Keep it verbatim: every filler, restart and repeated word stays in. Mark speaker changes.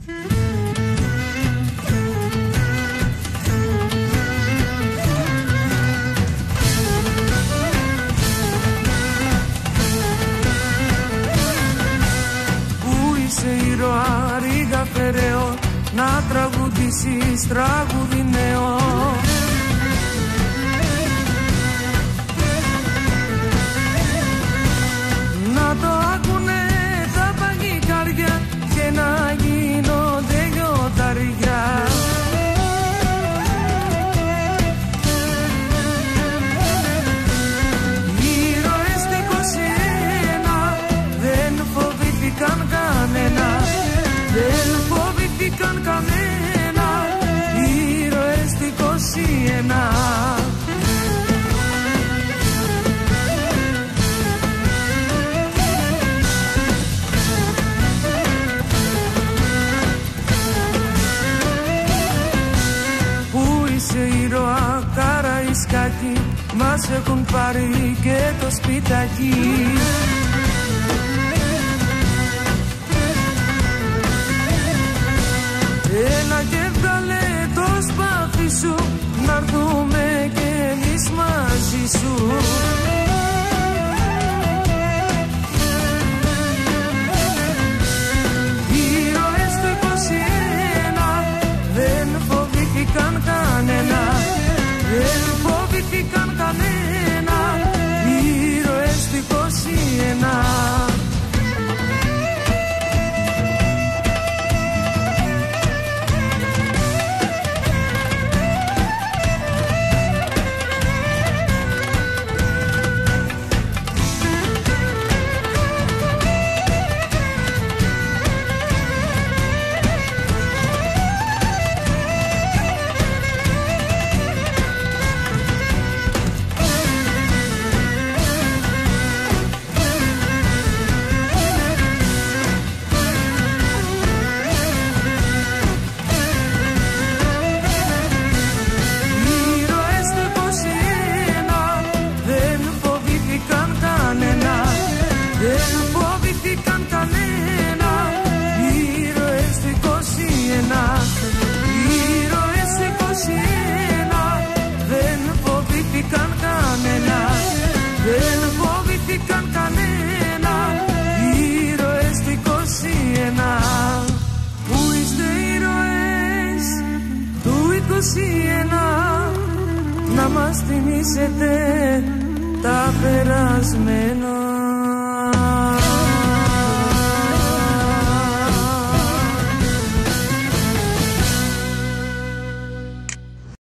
Speaker 1: Ήρωα ρίγα φεραίο, να τραγουδήσεις τραγούδι νέο. Να το άκουνε τα παγικάρια και να γίνονται λιωταριά. Ήρωες του είκοσι ένα δεν φοβήθηκαν κανένα, δεν φοβήθηκαν κανένα, ήρωες του είκοσι ένα. Πού είσαι ήρωα Καραϊσκάκη, μας έχουν πάρει και το σπιτάκι. Έλα και βγάλε το σπαθί σου, να'ρθούμε κι εμείς μαζί σου. Ήρωες του είκοσι ένα δεν φοβήθηκαν κανένα, δεν φοβήθηκαν κανένα, ήρωες του είκοσι ένα. Να μας θυμίσετε τα περασμένα.